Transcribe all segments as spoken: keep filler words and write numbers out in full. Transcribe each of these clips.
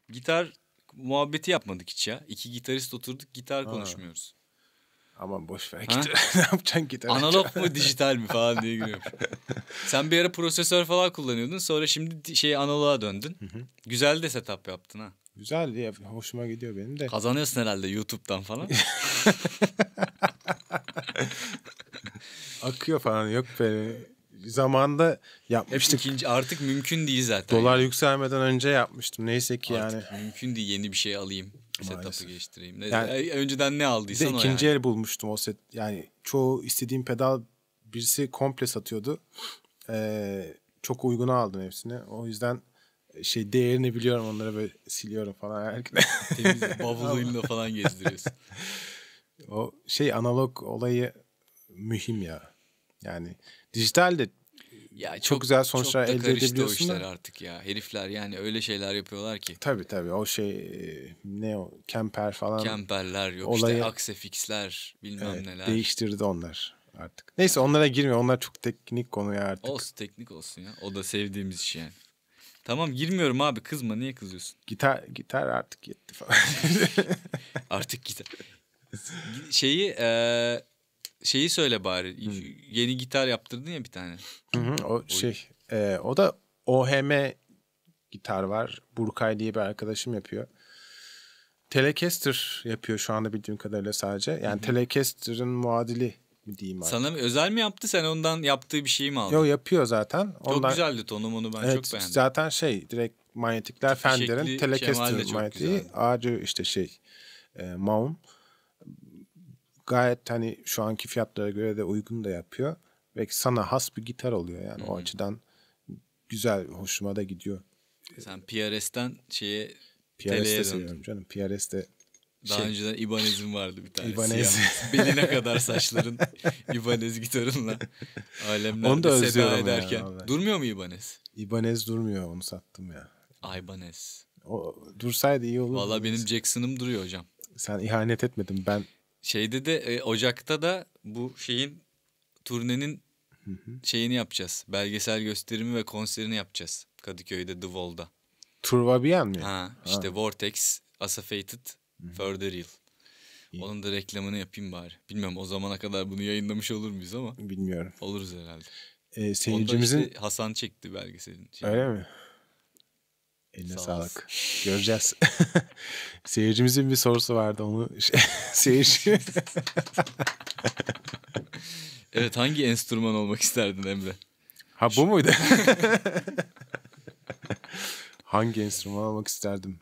gitar muhabbeti yapmadık hiç ya. İki gitarist oturduk, gitar Ha. konuşmuyoruz. Aman boş ver Ha? gitar. Ne yapacaksın gitar? Analog mu dijital mi falan diye giriyormuş. Sen bir ara prosesör falan kullanıyordun. Sonra şimdi şey analoğa döndün. Hı hı. Güzel de setup yaptın ha. Güzel ya, hoşuma gidiyor benim de. Kazanıyorsun herhalde YouTube'dan falan. Akıyor falan, yok be. Zamanında Hep yapmıştık. ikinci artık mümkün değil zaten. Dolar yani. yükselmeden önce yapmıştım. Neyse ki Artık yani. mümkün değil, yeni bir şey alayım. Setup'ı Maalesef. geliştireyim. Ne, Yani- e, önceden ne Bir de aldıysan o ikinci yani. el bulmuştum o set. Yani çoğu istediğim pedal birisi komple satıyordu. Ee, çok uyguna aldım hepsini. O yüzden şey değerini biliyorum, onları böyle siliyorum falan. Herkese. Temiz bavuluyla falan gezdiriyorsun. O şey analog olayı mühim ya. Yani dijital de Ya çok güzel sonuçlar çok da elde karıştı o edebiliyorsun işler da. artık ya. Herifler yani öyle şeyler yapıyorlar ki. Tabii tabii o şey e, ne o Kemper falan Kemperler yok olayı- işte Aksefix'ler bilmem evet, neler. değiştirdi onlar artık. Neyse onlara girmiyor. Onlar çok teknik konuya artık. Olsun, teknik olsun ya. O da sevdiğimiz iş yani. Tamam, girmiyorum abi, kızma, niye kızıyorsun? Gitar gitar artık yetti falan. Artık gitar. Şeyi e, şeyi söyle bari. Yeni gitar yaptırdın ya bir tane. Hı hı, o şey e, o da O H M gitar var. Burkay diye bir arkadaşım yapıyor. Telecaster yapıyor şu anda bildiğim kadarıyla sadece. Yani Telecaster'ın muadili mi diyeyim artık. Sana mı özel mi yaptı, sen ondan yaptığı bir şeyi mi aldın? Yo, yapıyor zaten. Çok Ondan, güzeldi tonu, onu ben evet, çok beğendim. zaten şey direkt manyetikler Tipi şekli, Fender'in, Kemal de Telecaster'ın çok manyetiği. güzeldi. Ağacı işte şey e, Maum. Gayet hani şu anki fiyatlara göre de uygun da yapıyor. Ve sana has bir gitar oluyor yani. O açıdan güzel, hoşuma da gidiyor. Sen P R S'ten şeye P R S Tele'ye de döndün. seviyorum canım. P R S de Daha şey, önceden Ibanez'in vardı bir tane. Ibanez. Siyah. Beline kadar saçların Ibanez gitarınla alemlerde Onu da seda özlüyorum ya, ederken. vallahi. Durmuyor mu Ibanez? Ibanez durmuyor, onu sattım ya. Ibanez. O dursaydı iyi olurdu. Valla benim Jackson'ım duruyor hocam. Sen ihanet etmedin, ben Şeyde de e, Ocak'ta da bu şeyin turnenin şeyini yapacağız. Belgesel gösterimi ve konserini yapacağız. Kadıköy'de The Wall'da. Turvabiyen mi? Ha, işte Vortex, Asafated, Further Real. Onun da reklamını yapayım bari. Bilmem o zamana kadar bunu yayınlamış olur muyuz ama Bilmiyorum. oluruz herhalde. Ee, seyircimizin... Onda işte Hasan çekti belgeselin. Şey. Öyle mi? Eline Sağ sağlık. Göreceğiz. Seyircimizin bir sorusu vardı, onu şey, seyirci. Evet, hangi enstrüman olmak isterdin Emre? Ha, bu muydu? Hangi enstrüman almak isterdim?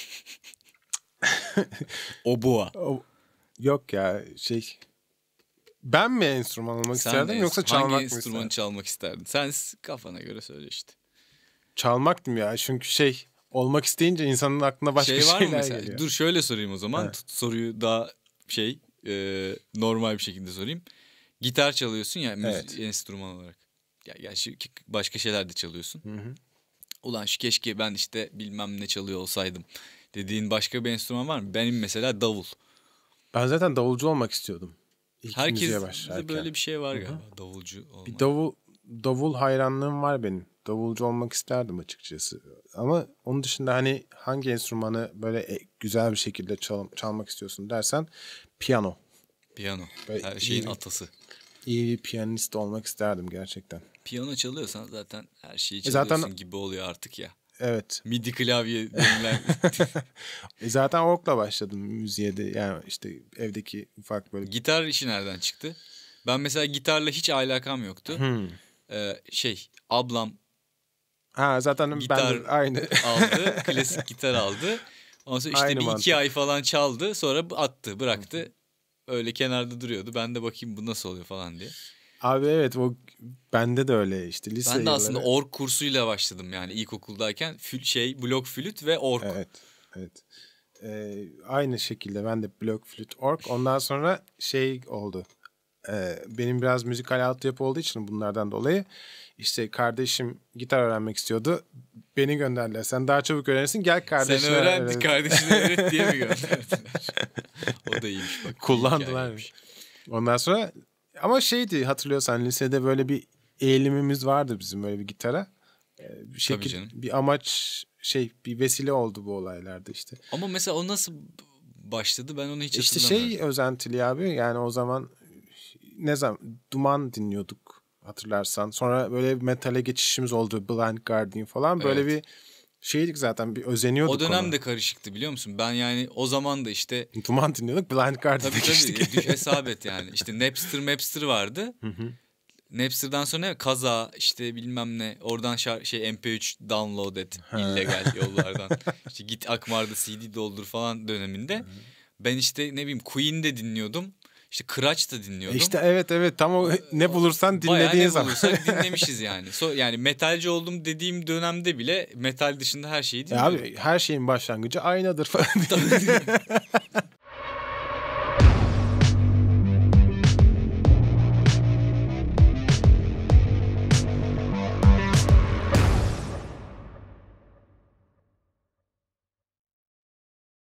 Obua. O, yok ya şey... Ben mi enstrüman almak Sen isterdim enst- yoksa çalmak hangi mı isterdim? enstrümanı çalmak isterdin? Sen kafana göre söyle işte. Çalmaktım ya, çünkü şey olmak isteyince insanın aklına başka Şey var mı şeyler mesela? geliyor. Dur şöyle sorayım o zaman. Ha. Tut- Soruyu daha şey e, normal bir şekilde sorayım. Gitar çalıyorsun ya müzik Evet. enstrüman olarak. Ya, ya şu, başka şeyler de çalıyorsun. Hı hı. Ulan şu keşke ben işte bilmem ne çalıyor olsaydım dediğin başka bir enstrüman var mı? Benim mesela davul. Ben zaten davulcu olmak istiyordum. İlk müziğe Herkes başlarken. böyle bir şey var galiba, davulcu olmak. Bir davul davul hayranlığım var benim. Davulcu olmak isterdim açıkçası. Ama onun dışında hani hangi enstrümanı böyle e, güzel bir şekilde çal- çalmak istiyorsun dersen piyano. Piyano. Böyle Her şeyin iyi- atası. İyi bir piyanist olmak isterdim gerçekten. Piyano çalıyorsan zaten her şeyi E zaten- çalıyorsun gibi oluyor artık ya. Evet. Midi klavye denilen. E zaten orkla başladım müziğe de. Yani işte evdeki ufak böyle... Gitar işi nereden çıktı? Ben mesela gitarla hiç alakam yoktu. Hmm. Ee, şey ablam Ha zaten gitar ben de aynı. aldı. Klasik gitar aldı. Ondan sonra işte Aynı bir mantık. iki ay falan çaldı. Sonra attı, bıraktı. Öyle kenarda duruyordu. Ben de bakayım bu nasıl oluyor falan diye. Abi evet, o bende de öyle işte lise Ben de yılları. aslında org kursuyla başladım yani ilkokuldayken. Fül, şey blok flüt ve org. Evet, evet. Ee, aynı şekilde ben de blok flüt org. Ondan sonra şey oldu. Ee, benim biraz müzikal altyapı olduğu için bunlardan dolayı işte kardeşim gitar öğrenmek istiyordu. Beni gönderdiler. Sen daha çabuk öğrenirsin, gel kardeşine Sen öğren, öğret. kardeşine öğret diye mi gönderdiler? O da iyiymiş bak. Kullandılar. Ondan sonra ama şeydi, hatırlıyorsan lisede böyle bir eğilimimiz vardı bizim böyle bir gitara. Ee, bir şekilde canım. bir amaç şey bir vesile oldu bu olaylarda işte. Ama mesela o nasıl başladı ben onu hiç İşte hatırlamıyorum. şey özentili abi yani o zaman ne zaman Duman dinliyorduk hatırlarsan. Sonra böyle metale geçişimiz oldu, Blind Guardian falan böyle Evet. bir şeydik zaten, bir özeniyorduk O dönem ona. de karışıktı biliyor musun? Ben yani o zaman da işte Duman dinliyorduk, Blind Guardian'a tabii geçtik. tabii düş hesap et yani. İşte Napster Mapster vardı. Napster'dan sonra ne? Kaza işte bilmem ne. Oradan şar- şey M P üç download et illegal yollardan. İşte git Akmar'da C D doldur falan döneminde. Ben işte ne bileyim Queen de dinliyordum. İşte Kıraç da dinliyordum. İşte evet evet tam o ne bulursan Bayağı dinlediğin ne zaman. bulursak dinlemişiz yani. So, yani metalci oldum dediğim dönemde bile metal dışında her şeyi Ya dinliyordum. abi her şeyin başlangıcı aynadır falan.